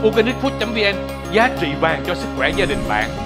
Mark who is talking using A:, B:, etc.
A: Organicfood.vn, giá trị vàng cho sức khỏe gia đình bạn.